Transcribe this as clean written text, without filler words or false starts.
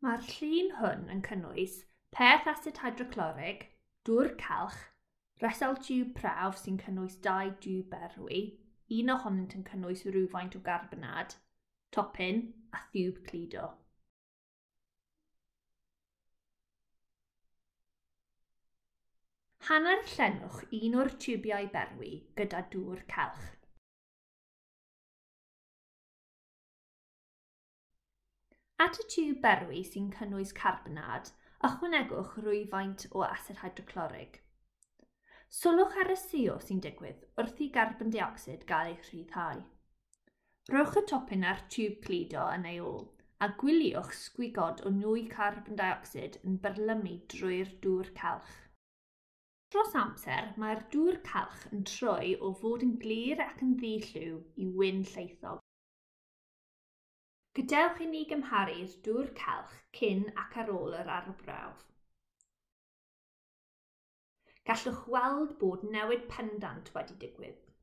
Mae'r llun hwn yn cynnwys peth asid hydroclorig, dŵr calch, resol-tiwb prawf sy'n cynnwys 2 diwb berwi, un ohonynt yn cynnwys rhywfaint o garbonad, topyn a thiwb cludo. Hanner llenwch un o'r tiwbiau berwi gyda dŵr calch. At y tiwb berwi sy'n cynnwys carbonad, ychwanegwch rhywfaint o asid hydroclorig. Sylwch ar y CO sy'n digwydd wrth i carbon dioxide gael ei rhyddhau. Rhowch y topyn ar tiwb cludo yn ei ôl a gwiliwch sgwigod o nwy carbon dioxide yn byrlymu drwy'r dŵr calch. Dros amser, mae'r dŵr calch yn troi o fod yn glir ac yn ddilliw i wyn lleithog. Gadewch i ni gymharu'r dŵr calch cyn ac ar ôl yr arbrawf. Gallwch weld bod newid pendant wedi digwydd.